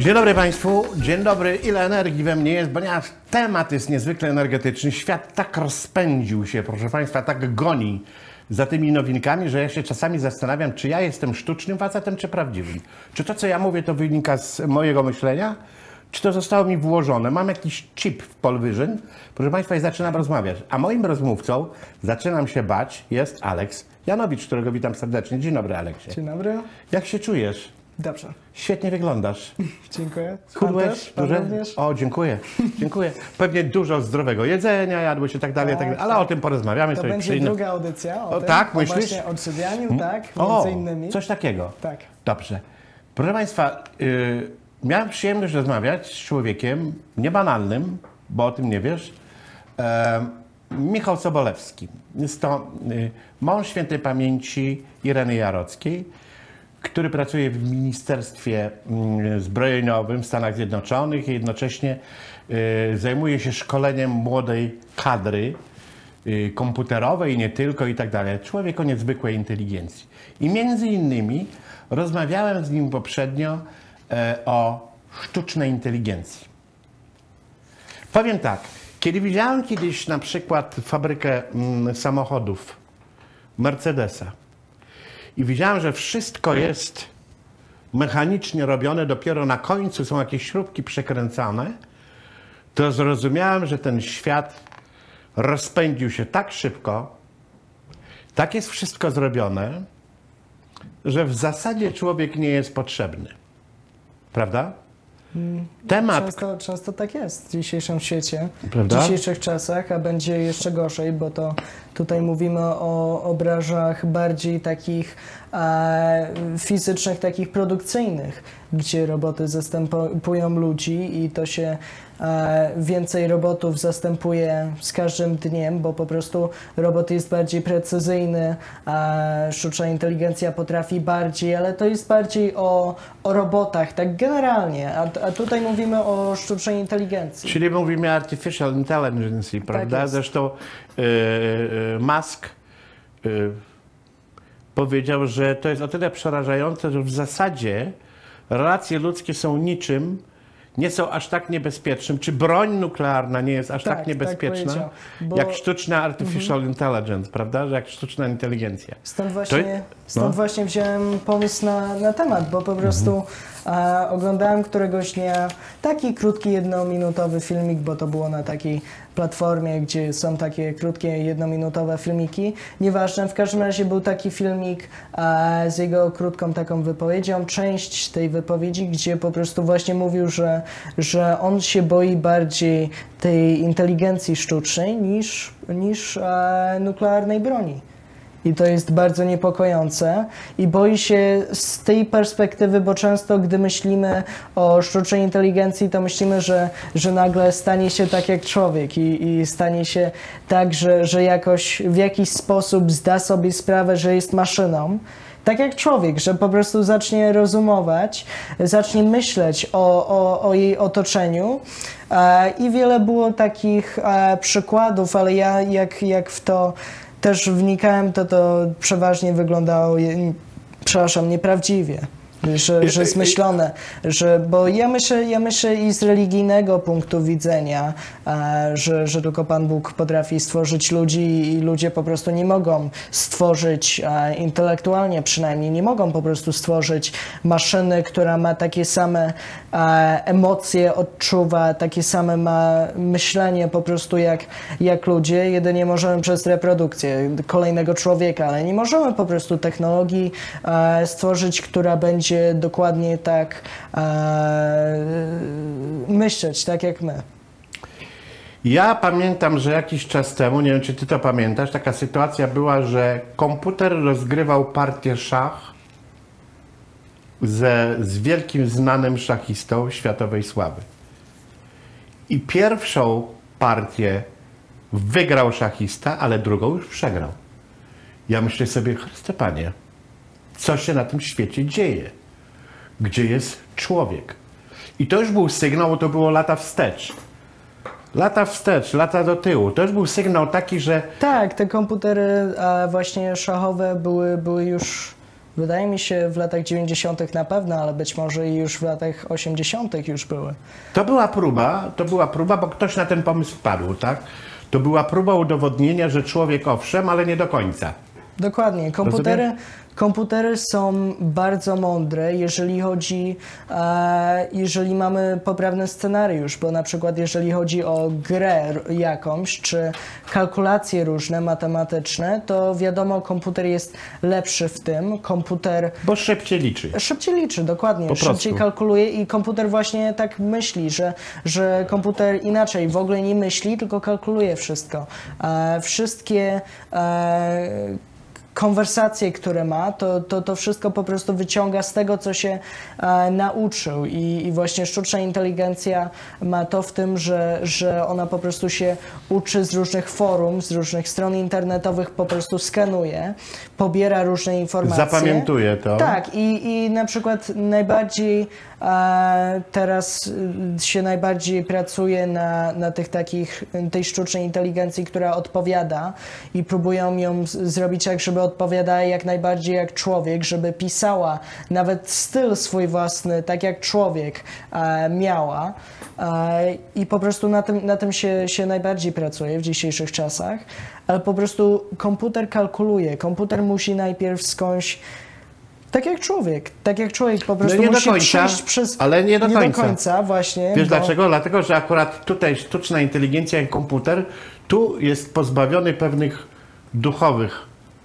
Dzień dobry Państwu, dzień dobry. Ile energii we mnie jest, ponieważ temat jest niezwykle energetyczny. Świat tak rozpędził się, proszę Państwa, tak goni za tymi nowinkami, że ja się czasami zastanawiam, czy ja jestem sztucznym facetem, czy prawdziwym. Czy to, co ja mówię, to wynika z mojego myślenia, czy to zostało mi włożone. Mam jakiś chip w Polvision, proszę Państwa, i zaczynam rozmawiać. A moim rozmówcą, zaczynam się bać, jest Aleks Janowicz, którego witam serdecznie. Dzień dobry, Aleksie. Dzień dobry. Jak się czujesz? Dobrze. Świetnie wyglądasz. Dziękuję. Chudłeś? Pan Duże? również? O, dziękuję. Dziękuję. Pewnie dużo zdrowego jedzenia jadłeś i tak dalej, Tak, ale o tym porozmawiamy. To sobie będzie przy innym. druga audycja o tym, tak, o myślisz? właśnie odżywianiu, tak, O, między innymi. coś takiego. Tak. Dobrze. Proszę Państwa, miałem przyjemność rozmawiać z człowiekiem niebanalnym, bo o tym nie wiesz, Michał Sobolewski. Jest to mąż świętej pamięci Ireny Jarockiej, który pracuje w Ministerstwie Zbrojeniowym w Stanach Zjednoczonych i jednocześnie zajmuje się szkoleniem młodej kadry komputerowej i nie tylko i tak dalej. Człowiek o niezwykłej inteligencji. I między innymi rozmawiałem z nim poprzednio o sztucznej inteligencji. Powiem tak, kiedy widziałem kiedyś na przykład fabrykę samochodów Mercedesa, i widziałem, że wszystko jest mechanicznie robione, dopiero na końcu są jakieś śrubki przekręcane, to zrozumiałem, że ten świat rozpędził się tak szybko, tak jest wszystko zrobione, że w zasadzie człowiek nie jest potrzebny. Prawda? Temat... Często tak jest w dzisiejszym świecie, Prawda? w dzisiejszych czasach, a będzie jeszcze gorzej, bo to tutaj mówimy o obrażach bardziej takich fizycznych, takich produkcyjnych, gdzie roboty zastępują ludzi i to się więcej robotów zastępuje z każdym dniem, bo po prostu robot jest bardziej precyzyjny, sztuczna inteligencja potrafi bardziej, ale to jest bardziej o robotach, tak generalnie, a tutaj mówimy o sztucznej inteligencji. Czyli mówimy artificial intelligence, prawda? Tak jest. Zresztą Musk powiedział, że to jest o tyle przerażające, że w zasadzie relacje ludzkie są niczym, nie są aż tak niebezpiecznym, czy broń nuklearna nie jest aż tak niebezpieczna, jak sztuczna artificial intelligence, prawda? Że jak sztuczna inteligencja. Stąd właśnie wziąłem pomysł na temat, bo po prostu oglądałem któregoś dnia taki krótki, jednominutowy filmik, bo to było na takiej platformie, gdzie są takie krótkie, jednominutowe filmiki. Nieważne, w każdym razie był taki filmik z jego krótką taką wypowiedzią, część tej wypowiedzi, gdzie po prostu właśnie mówił, że on się boi bardziej tej inteligencji sztucznej niż nuklearnej broni. I to jest bardzo niepokojące i boi się z tej perspektywy, bo często gdy myślimy o sztucznej inteligencji, to myślimy, że nagle stanie się tak jak człowiek i stanie się tak, że jakoś w jakiś sposób zda sobie sprawę, że jest maszyną. Tak jak człowiek, że po prostu zacznie rozumować, zacznie myśleć o jej otoczeniu. I wiele było takich przykładów, ale ja jak w to też wnikałem, to przeważnie wyglądało, nieprawdziwie. Że zmyślone, bo ja myślę i z religijnego punktu widzenia, że tylko Pan Bóg potrafi stworzyć ludzi i ludzie po prostu nie mogą stworzyć, intelektualnie przynajmniej, nie mogą po prostu stworzyć maszyny, która ma takie same emocje, odczuwa, takie same ma myślenie po prostu jak ludzie. Jedynie możemy przez reprodukcję kolejnego człowieka, ale nie możemy po prostu technologii stworzyć, która będzie dokładnie tak myśleć, tak jak my. Ja pamiętam, że jakiś czas temu, nie wiem czy ty to pamiętasz, taka sytuacja była, że komputer rozgrywał partię szach z wielkim znanym szachistą światowej sławy. I pierwszą partię wygrał szachista, ale drugą już przegrał. Ja myślę sobie, Chryste Panie, co się na tym świecie dzieje? Gdzie jest człowiek? I to już był sygnał, bo to było lata wstecz. Lata wstecz, lata do tyłu. To już był sygnał taki, że... Tak, te komputery właśnie szachowe były już Wydaje mi się w latach 90. na pewno, ale być może i już w latach 80. już były. To była próba, bo ktoś na ten pomysł wpadł, tak? To była próba udowodnienia, że człowiek owszem, ale nie do końca. Dokładnie. Komputery są bardzo mądre, jeżeli chodzi, jeżeli mamy poprawny scenariusz, bo na przykład jeżeli chodzi o grę jakąś, czy kalkulacje różne, matematyczne, to wiadomo, komputer jest lepszy w tym. Komputer Bo szybciej liczy. szybciej liczy, dokładnie. Po prostu. Szybciej kalkuluje i komputer właśnie tak myśli, że komputer inaczej w ogóle nie myśli, tylko kalkuluje wszystko. Wszystkie konwersacje, które ma, to wszystko po prostu wyciąga z tego, co się nauczył i właśnie sztuczna inteligencja ma to w tym, że ona po prostu się uczy z różnych forum, z różnych stron internetowych, po prostu skanuje, pobiera różne informacje. Zapamiętuje to. Tak, i na przykład najbardziej teraz się najbardziej pracuje na tej sztucznej inteligencji, która odpowiada i próbują ją zrobić tak, żeby odpowiadała jak najbardziej jak człowiek, żeby pisała nawet styl swój własny, tak jak człowiek miała. I po prostu na tym się najbardziej pracuje w dzisiejszych czasach, ale po prostu komputer kalkuluje, komputer musi najpierw skądś tak jak człowiek po prostu No nie do musi końca, przejść przez... ale nie do końca. Właśnie. Wiesz dlaczego? Dlatego, że akurat tutaj sztuczna inteligencja i komputer tu jest pozbawiony pewnych duchowych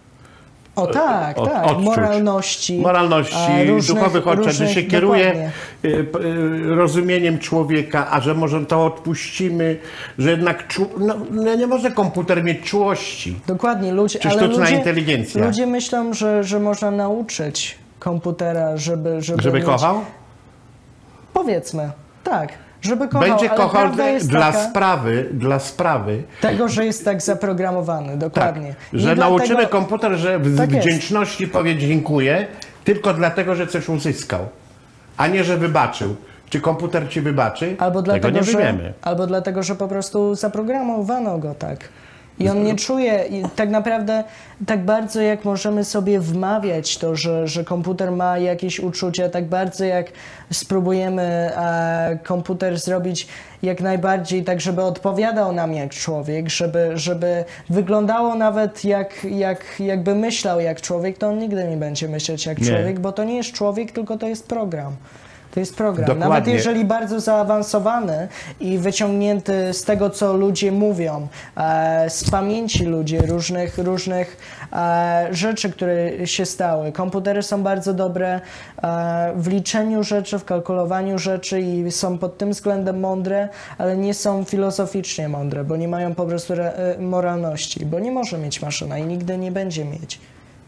tak. odczuć. Moralności, duchowych odczuć, że się kieruje dokładnie. rozumieniem człowieka, a że może to odpuścimy, że jednak nie może komputer mieć czułości. Dokładnie, Czy sztuczna inteligencja. Ludzie myślą, że można nauczyć komputera, żeby mieć... kochał? Powiedzmy, tak. Żeby kochał, Będzie ale kochał prawda jest dla sprawy. Tego, że jest tak zaprogramowany, dokładnie. Tak, że nauczymy komputer, że w Tak jest. wdzięczności powie dziękuję, tylko dlatego, że coś uzyskał, a nie, że wybaczył. Czy komputer ci wybaczy? Tego nie wiemy. Albo dlatego, że po prostu zaprogramowano go tak. I on nie czuje tak naprawdę tak bardzo, jak możemy sobie wmawiać to, że komputer ma jakieś uczucia, tak bardzo jak spróbujemy komputer zrobić jak najbardziej tak, żeby odpowiadał nam jak człowiek, żeby wyglądało nawet jakby myślał jak człowiek, to on nigdy nie będzie myśleć jak człowiek, bo to nie jest człowiek, tylko to jest program. To jest program. Dokładnie. Nawet jeżeli bardzo zaawansowany i wyciągnięty z tego, co ludzie mówią, z pamięci ludzi, różnych rzeczy, które się stały. Komputery są bardzo dobre w liczeniu rzeczy, w kalkulowaniu rzeczy i są pod tym względem mądre, ale nie są filozoficznie mądre, bo nie mają po prostu moralności, bo nie może mieć maszyna i nigdy nie będzie mieć.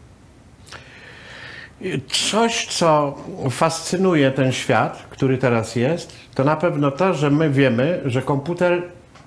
Coś, co fascynuje ten świat, który teraz jest, to na pewno to, że my wiemy, że komputer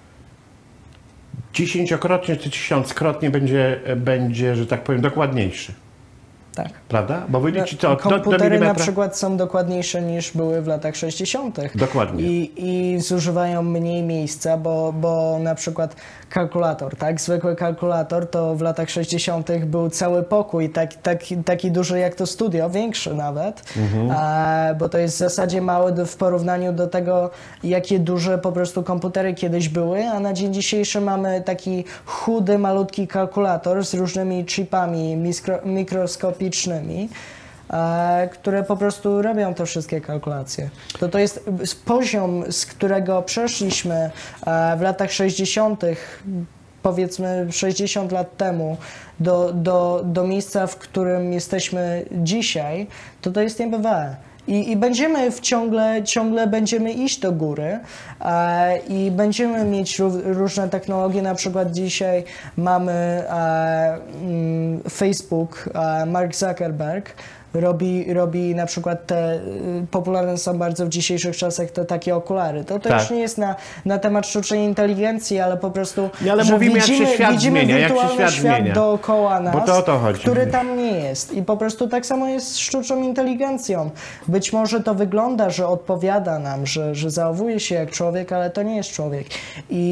10-krotnie czy 1000-krotnie będzie, że tak powiem, dokładniejszy. Tak. Prawda? Bo wyjdzie ci to komputery na przykład są dokładniejsze niż były w latach 60. Dokładnie. I zużywają mniej miejsca, bo na przykład kalkulator, tak? Zwykły kalkulator to w latach 60. był cały pokój, taki duży jak to studio, większy nawet, bo to jest w zasadzie mały w porównaniu do tego, jakie duże po prostu komputery kiedyś były, a na dzień dzisiejszy mamy taki chudy, malutki kalkulator z różnymi chipami mikroskopicznymi, które po prostu robią te wszystkie kalkulacje. To jest poziom, z którego przeszliśmy w latach 60., powiedzmy 60 lat temu, do miejsca, w którym jesteśmy dzisiaj, to jest niebywałe. I będziemy ciągle będziemy iść do góry i będziemy mieć różne technologie. Na przykład dzisiaj mamy Facebook, Mark Zuckerberg robi na przykład te, popularne są bardzo w dzisiejszych czasach te takie okulary. To tak. Już nie jest na temat sztucznej inteligencji, ale po prostu, ale że mówimy, jak się świat zmienia, wirtualny świat dookoła nas, bo to o to chodzi. który tam nie jest. I po prostu tak samo jest z sztuczną inteligencją. Być może to wygląda, że odpowiada nam, że zachowuje się jak człowiek, ale to nie jest człowiek. I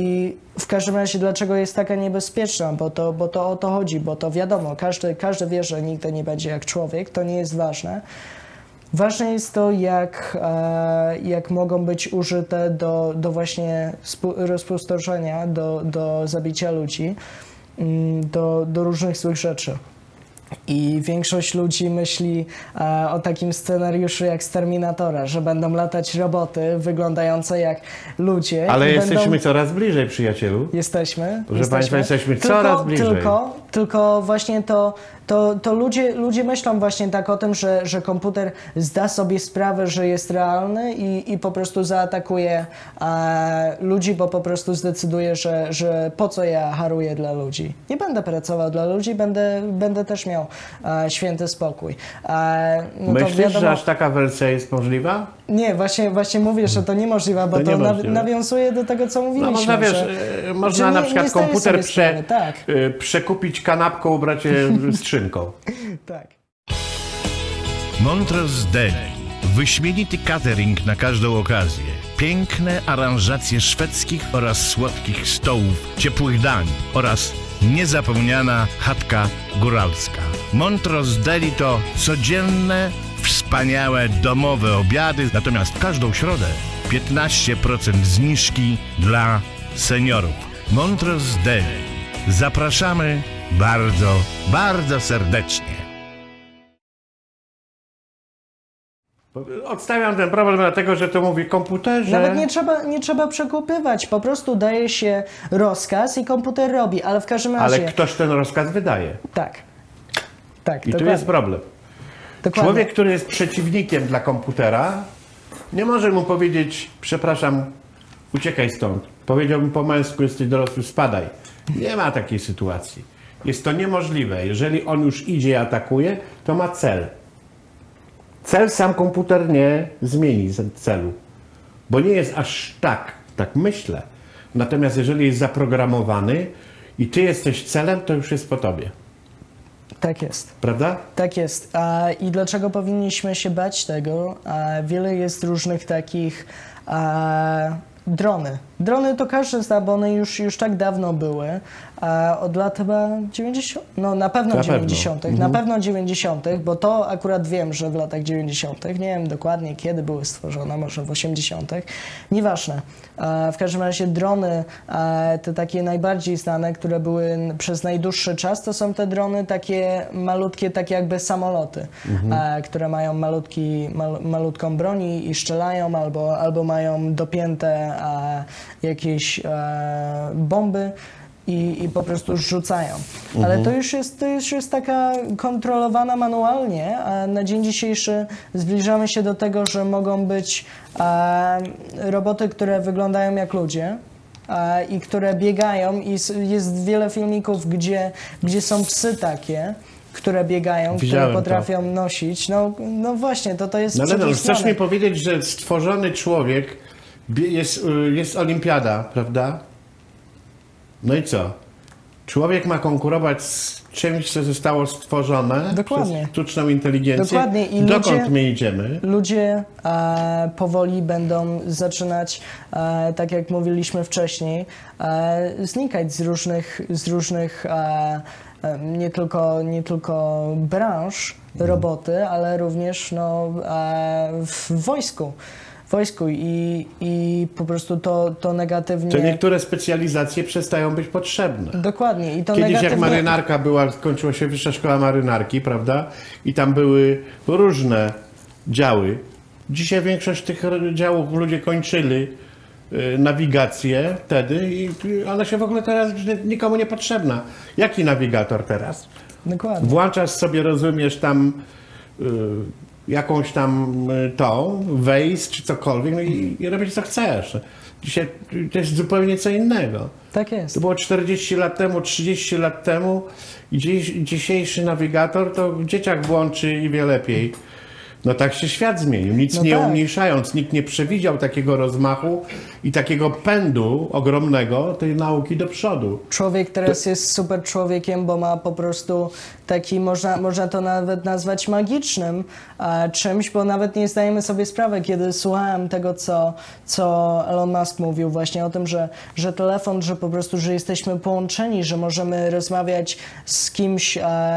w każdym razie dlaczego jest taka niebezpieczna, bo to o to chodzi, bo to wiadomo, każdy wie, że nigdy nie będzie jak człowiek, to nie jest ważne. Ważne jest to, jak mogą być użyte do właśnie rozpustoszenia, do zabicia ludzi, do różnych złych rzeczy. I większość ludzi myśli o takim scenariuszu jak z Terminatora, że będą latać roboty wyglądające jak ludzie. Ale jesteśmy coraz bliżej, przyjacielu. Jesteśmy. Proszę Państwa, jesteśmy coraz bliżej. Tylko właśnie to ludzie myślą właśnie tak o tym, że komputer zda sobie sprawę, że jest realny i po prostu zaatakuje ludzi, bo po prostu zdecyduje, że po co ja haruję dla ludzi. Nie będę pracował dla ludzi, będę też miał święty spokój. No myślisz, wiadomo, że aż taka wersja jest możliwa? Nie, właśnie mówię, że to niemożliwe, bo to nawiązuje do tego, co mówiliśmy. No można, można na przykład komputer przekupić kanapką, ubrać je skrzynką. Tak. Montrose Deli. Wyśmienity catering na każdą okazję. Piękne aranżacje szwedzkich oraz słodkich stołów, ciepłych dań oraz niezapomniana chatka góralska. Montrose Deli to codzienne, wspaniałe domowe obiady, natomiast każdą środę 15% zniżki dla seniorów. Montrose Deli. Zapraszamy bardzo, bardzo serdecznie. Odstawiam ten problem dlatego, że to mówi komputerze. Nawet nie trzeba przekupywać, po prostu daje się rozkaz i komputer robi, ale w każdym razie... Ale ktoś ten rozkaz wydaje. Tak. I tu jest problem. Dokładnie. Człowiek, który jest przeciwnikiem dla komputera, nie może mu powiedzieć, przepraszam, uciekaj stąd. Powiedziałbym po męsku, jesteś dorosły, spadaj. Nie ma takiej sytuacji. Jest to niemożliwe. Jeżeli on już idzie i atakuje, to ma cel. Cel sam komputer nie zmieni celu, bo nie jest aż tak myślę. Natomiast jeżeli jest zaprogramowany i ty jesteś celem, to już jest po tobie. Tak jest. Prawda? Tak jest. I dlaczego powinniśmy się bać tego? Wiele jest różnych takich drony. Drony to każdy zna, bo one już tak dawno były. Od lat chyba 90. No na pewno 90. Na pewno 90., bo to akurat wiem, że w latach 90. Nie wiem dokładnie kiedy były stworzone, może w 80. Nieważne. W każdym razie drony, te takie najbardziej znane, które były przez najdłuższy czas, to są te drony takie malutkie, takie jakby samoloty, które mają malutką broń i strzelają albo mają dopięte jakieś bomby i po prostu rzucają. Ale to już jest taka kontrolowana manualnie, a na dzień dzisiejszy zbliżamy się do tego, że mogą być roboty, które wyglądają jak ludzie i które biegają i jest wiele filmików, gdzie są psy takie, które biegają, które potrafią nosić. No właśnie, to jest no, chcesz mi powiedzieć, że stworzony człowiek jest olimpiada, prawda? No i co? Człowiek ma konkurować z czymś, co zostało stworzone przez sztuczną inteligencję. Dokładnie. I dokąd my idziemy? Ludzie powoli będą zaczynać, tak jak mówiliśmy wcześniej, znikać z różnych nie tylko branż roboty, ale również w wojsku i po prostu to negatywnie... To niektóre specjalizacje przestają być potrzebne. Dokładnie. I to kiedyś negatywnie... jak marynarka była, skończyła się Wyższa Szkoła Marynarki, prawda? I tam były różne działy. Dzisiaj większość tych działów ludzie kończyli nawigację wtedy i ona się w ogóle teraz nikomu nie potrzebna. Jaki nawigator teraz? Dokładnie. Włączasz sobie, rozumiesz, tam jakąś tam Waze czy cokolwiek, no i robisz co chcesz. Dzisiaj to jest zupełnie co innego. Tak jest. To było 40 lat temu, 30 lat temu i dzisiejszy nawigator to dzieciak włączy i wie lepiej. No tak się świat zmienił, nic No nie tak. umniejszając, nikt nie przewidział takiego rozmachu i takiego pędu ogromnego tej nauki do przodu. Człowiek teraz jest super człowiekiem, bo ma po prostu taki, można to nawet nazwać magicznym czymś, bo nawet nie zdajemy sobie sprawy, kiedy słuchałem tego, co Elon Musk mówił właśnie o tym, że telefon, że po prostu, że jesteśmy połączeni, że możemy rozmawiać z kimś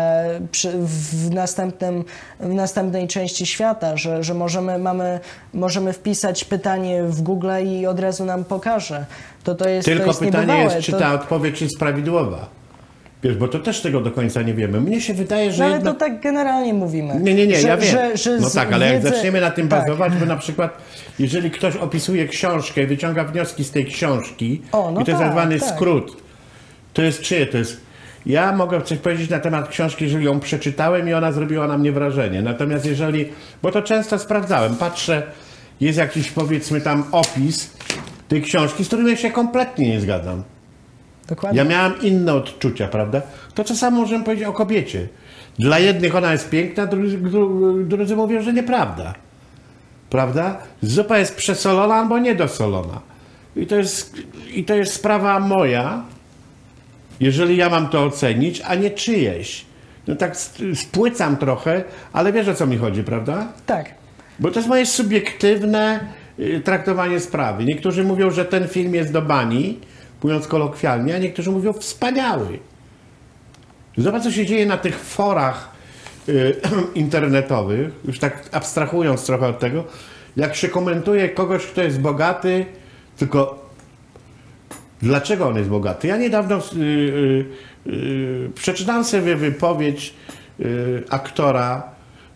w następnej części świata, że możemy wpisać pytanie w Google i od razu nam pokaże. To jest Tylko to jest pytanie niebywałe. jest, czy ta odpowiedź jest prawidłowa. Wiesz, bo to też tego do końca nie wiemy. Mnie się wydaje, że No ale jednak... to tak generalnie mówimy. Nie, ja wiem. No z tak, ale jak wiedzy- zaczniemy na tym tak. bazować, bo na przykład jeżeli ktoś opisuje książkę, wyciąga wnioski z tej książki O, no i to jest tak, tak zwany tak. skrót, to jest czyje? To jest... Ja mogę coś powiedzieć na temat książki, jeżeli ją przeczytałem i ona zrobiła na mnie wrażenie. Natomiast jeżeli... Bo to często sprawdzałem. Patrzę, jest jakiś, powiedzmy, tam opis tej książki, z którym ja się kompletnie nie zgadzam. Dokładnie. Ja miałem inne odczucia, prawda? To co samo możemy powiedzieć o kobiecie. Dla jednych ona jest piękna, drudzy mówią, że nieprawda. Prawda? Zupa jest przesolona albo niedosolona. I to jest sprawa moja, jeżeli ja mam to ocenić, a nie czyjeś. No tak spłycam trochę, ale wiesz, o co mi chodzi, prawda? Tak. Bo to jest moje subiektywne traktowanie sprawy. Niektórzy mówią, że ten film jest do bani, mówiąc kolokwialnie, a niektórzy mówią wspaniały. Zobacz, co się dzieje na tych forach internetowych, już tak abstrahując trochę od tego, jak się komentuje kogoś, kto jest bogaty, tylko dlaczego on jest bogaty? Ja niedawno przeczytałem sobie wypowiedź aktora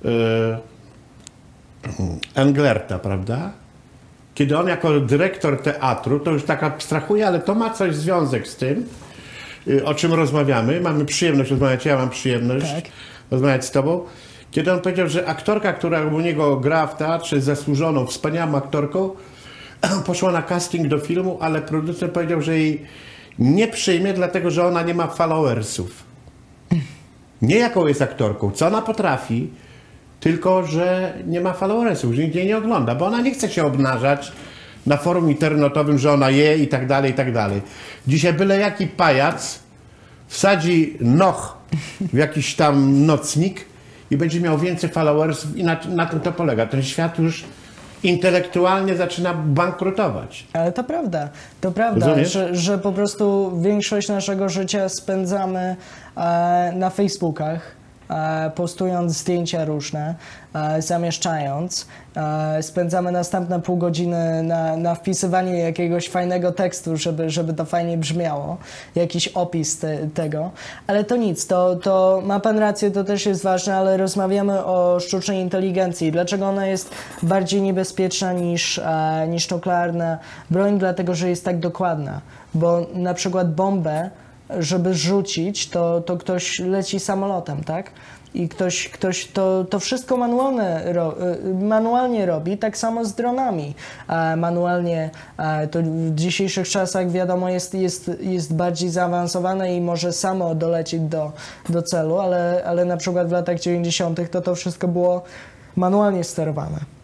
Englerta, prawda? Kiedy on jako dyrektor teatru, to już tak abstrahuje, ale to ma coś związek z tym, o czym rozmawiamy. Mamy przyjemność rozmawiać, ja mam przyjemność Tak. rozmawiać z tobą. Kiedy on powiedział, że aktorka, która u niego gra w teatrze, jest zasłużoną, wspaniałą aktorką, poszła na casting do filmu, ale producent powiedział, że jej nie przyjmie, dlatego że ona nie ma followersów. Nie jaką jest aktorką, co ona potrafi, tylko że nie ma followersów, że nikt jej nie ogląda, bo ona nie chce się obnażać na forum internetowym, że ona je i tak dalej, i tak dalej. Dzisiaj byle jaki pajac wsadzi noch w jakiś tam nocnik i będzie miał więcej followersów i na tym to polega. Ten świat już intelektualnie zaczyna bankrutować. Ale to prawda, Rozumiesz? że po prostu większość naszego życia spędzamy na Facebookach, postując zdjęcia różne, zamieszczając. Spędzamy następne pół godziny na wpisywaniu jakiegoś fajnego tekstu, żeby to fajnie brzmiało, jakiś opis tego. Ale to nic, to ma pan rację, to też jest ważne, ale rozmawiamy o sztucznej inteligencji. Dlaczego ona jest bardziej niebezpieczna niż nuklearna broń? Dlatego, że jest tak dokładna. Bo na przykład bombę, żeby rzucić, to ktoś leci samolotem, tak? I ktoś to wszystko manualnie robi, tak samo z dronami. Manualnie to w dzisiejszych czasach wiadomo jest bardziej zaawansowane i może samo dolecieć do celu, ale na przykład w latach 90. to wszystko było manualnie sterowane.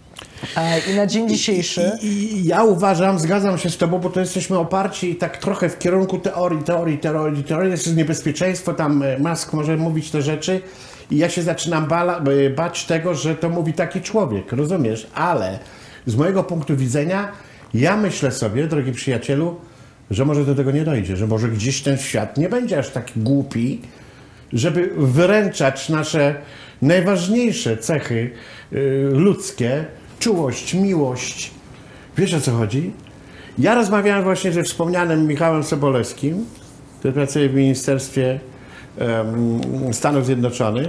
I na dzień dzisiejszy... I ja uważam, zgadzam się z tobą, bo to jesteśmy oparci tak trochę w kierunku teorii, jest niebezpieczeństwo, tam Musk może mówić te rzeczy i ja się zaczynam bać tego, że to mówi taki człowiek, rozumiesz? Ale z mojego punktu widzenia ja myślę sobie, drogi przyjacielu, że może do tego nie dojdzie, że może gdzieś ten świat nie będzie aż taki głupi, żeby wyręczać nasze najważniejsze cechy ludzkie, czułość, miłość. Wiesz, o co chodzi? Ja rozmawiałem właśnie ze wspomnianym Michałem Sobolewskim, który pracuje w Ministerstwie Stanów Zjednoczonych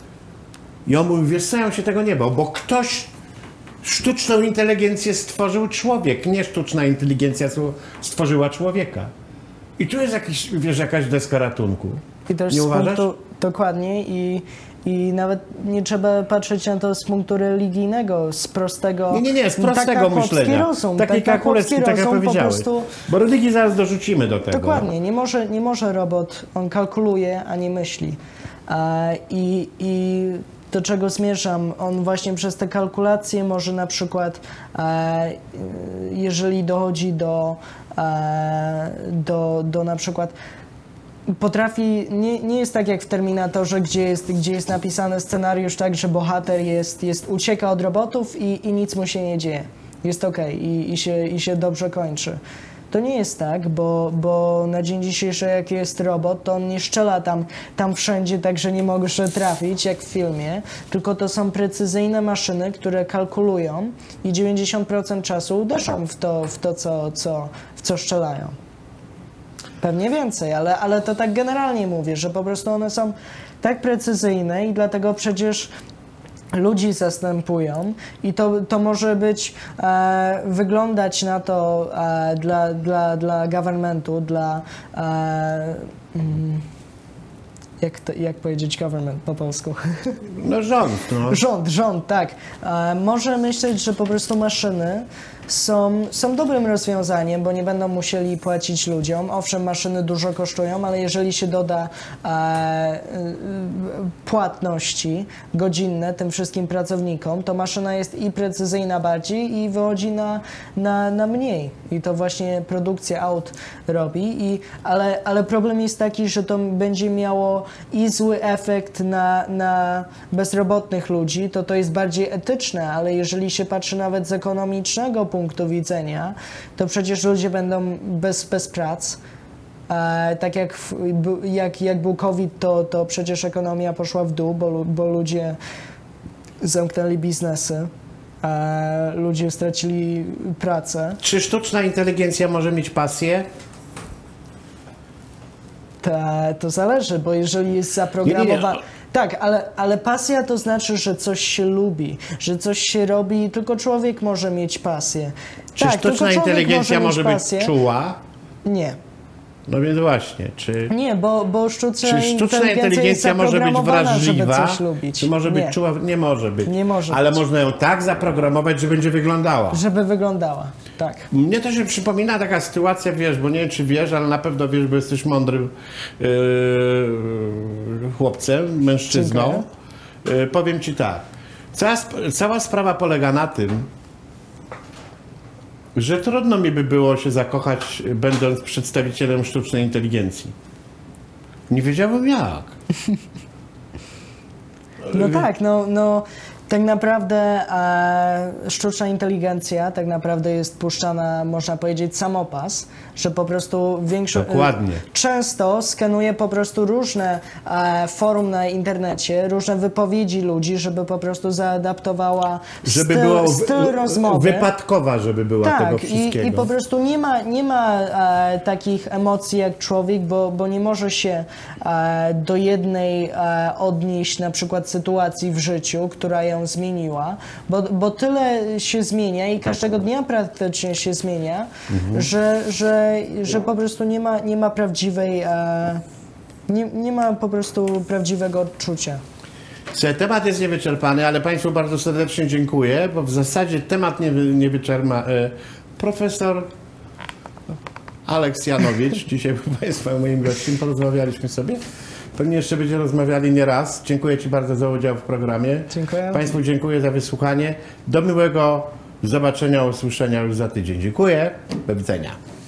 i on mówi, wiesz co, ja się tego nie bał, bo ktoś sztuczną inteligencję stworzył człowiek, nie sztuczna inteligencja stworzyła człowieka. I tu jest jakaś deska ratunku. I też nie z uważasz? punktu, dokładnie i nawet nie trzeba patrzeć na to z punktu religijnego, z prostego... Nie, z prostego myślenia. Rozum, Taki kakulecki, tak jak powiedziałeś. Prostu, bo religii zaraz dorzucimy do tego. dokładnie, nie może robot, on kalkuluje, a nie myśli. I do czego zmierzam, on właśnie przez te kalkulacje może na przykład, jeżeli dochodzi do na przykład potrafi, nie jest tak jak w Terminatorze, gdzie jest napisany scenariusz tak, że bohater ucieka od robotów i nic mu się nie dzieje. Jest okej i się dobrze kończy. To nie jest tak, bo na dzień dzisiejszy jak jest robot, to on nie strzela tam wszędzie tak, że nie może trafić, jak w filmie, tylko to są precyzyjne maszyny, które kalkulują i 90% czasu uderzą w to, w co strzelają. Pewnie więcej, ale to tak generalnie mówię, że po prostu one są tak precyzyjne i dlatego przecież ludzi zastępują i to może być, wyglądać na to dla governmentu, jak powiedzieć government po polsku? No rząd. No. Rząd, tak. Może myśleć, że po prostu maszyny są dobrym rozwiązaniem, bo nie będą musieli płacić ludziom. Owszem, maszyny dużo kosztują, ale jeżeli się doda płatności godzinne tym wszystkim pracownikom, to maszyna jest i precyzyjna bardziej i wychodzi na mniej. I to właśnie produkcja aut robi. Ale problem jest taki, że to będzie miało i zły efekt na bezrobotnych ludzi, to jest bardziej etyczne, ale jeżeli się patrzy nawet z ekonomicznego punktu widzenia, to przecież ludzie będą bez prac. Tak jak był COVID, to przecież ekonomia poszła w dół, bo ludzie zamknęli biznesy, ludzie stracili pracę. Czy sztuczna inteligencja może mieć pasję? To zależy, bo jeżeli jest zaprogramowana... Nie. Tak, ale pasja to znaczy, że coś się lubi, że coś się robi, tylko człowiek może mieć pasję. Czy tak, sztuczna inteligencja może być czuła? Nie. No więc właśnie, Nie, bo sztuczna inteligencja może być wrażliwa, żeby coś lubić. Czy może być czuła? Nie może być. Nie może ale być. można ją tak zaprogramować, że będzie wyglądała. Żeby wyglądała, tak. Mnie to się przypomina taka sytuacja, wiesz, bo nie wiem, czy wiesz, ale na pewno wiesz, bo jesteś mądrym chłopcem, mężczyzną. Powiem ci tak. Cała sprawa polega na tym, że trudno mi by było się zakochać, będąc przedstawicielem sztucznej inteligencji. Nie wiedziałbym jak. No tak, no tak naprawdę sztuczna inteligencja tak naprawdę jest puszczana, można powiedzieć, samopas, że po prostu Dokładnie. Często skanuje po prostu różne forum na internecie, różne wypowiedzi ludzi, żeby po prostu zaadaptowała styl rozmowy. Wypadkowa, żeby była tego wszystkiego. I po prostu nie ma takich emocji jak człowiek, bo nie może się do jednej odnieść na przykład sytuacji w życiu, która ją zmieniła, bo tyle się zmienia i każdego dnia praktycznie się zmienia, że po prostu nie ma prawdziwej, nie ma po prostu prawdziwego odczucia. Temat jest niewyczerpany, ale Państwu bardzo serdecznie dziękuję, bo w zasadzie temat niewyczerpany. Profesor Aleks Janowicz, dzisiaj był Państwa moim gościem, porozmawialiśmy sobie. Pewnie jeszcze będziemy rozmawiali nie raz. Dziękuję Ci bardzo za udział w programie. Dziękuję. Państwu dziękuję za wysłuchanie. Do miłego zobaczenia, usłyszenia już za tydzień. Dziękuję. Do widzenia.